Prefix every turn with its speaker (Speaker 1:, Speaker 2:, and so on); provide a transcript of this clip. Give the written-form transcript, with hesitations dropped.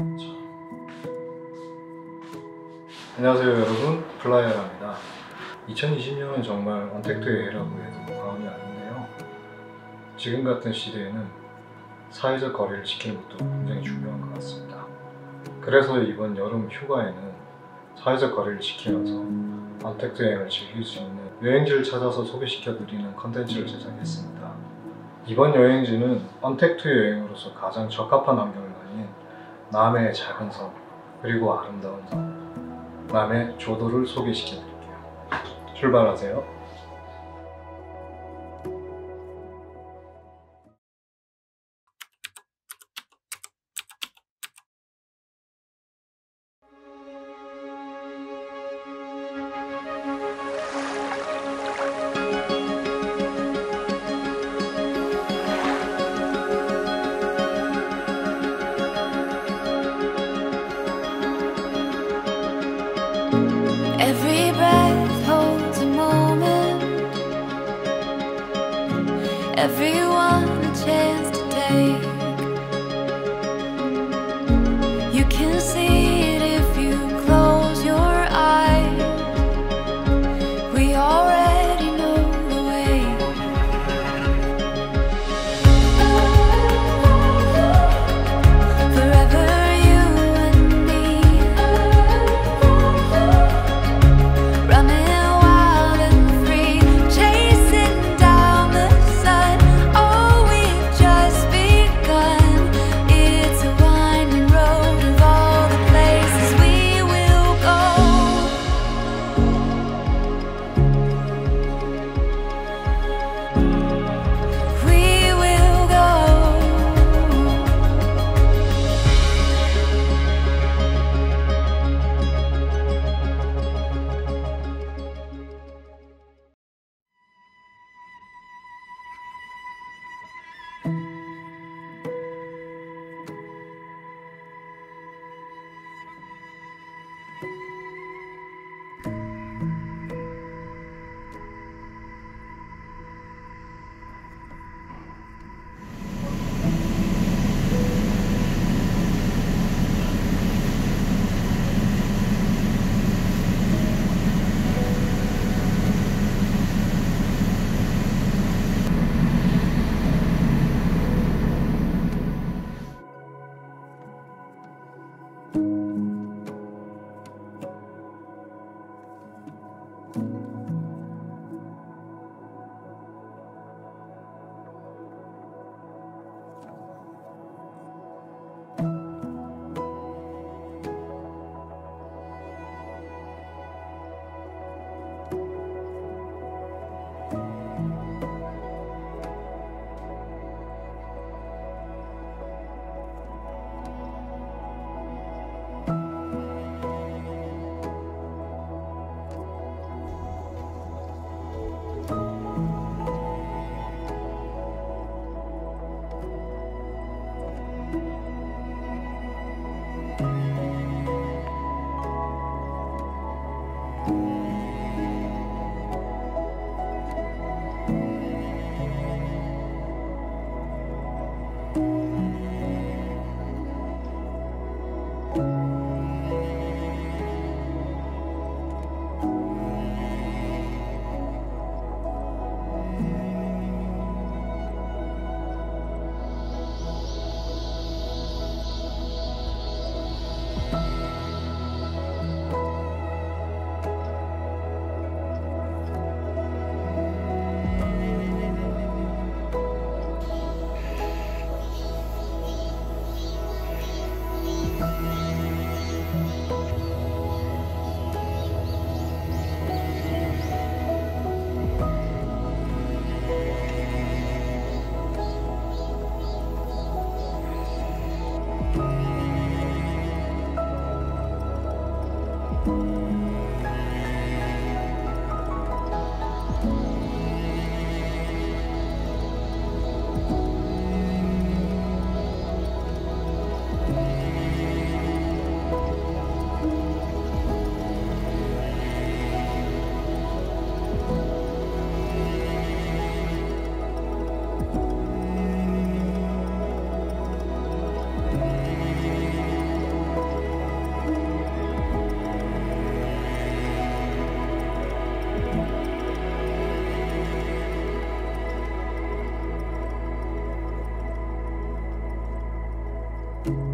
Speaker 1: 안녕하세요 여러분, 플라이어랍니다. 2020년은 정말 언택트의 해라고 해도 과언이 아닌데요. 지금 같은 시대에는 사회적 거리를 지키는 것도 굉장히 중요한 것 같습니다. 그래서 이번 여름 휴가에는 사회적 거리를 지키면서 언택트 여행을 즐길 수 있는 여행지를 찾아서 소개시켜드리는 컨텐츠를 제작했습니다. 이번 여행지는 언택트 여행으로서 가장 적합한 환경을 가진 남해의 작은 섬, 그리고 아름다운 섬, 남해 조도를 소개시켜드릴게요. 출발하세요.
Speaker 2: Every breath holds a moment, everyone a chance to take. You can see it if you close your eyes. We already know the way. Forever you and me, running wild and free, chasing down the sun. Oh, we've just begun. It's a winding road of all the places you.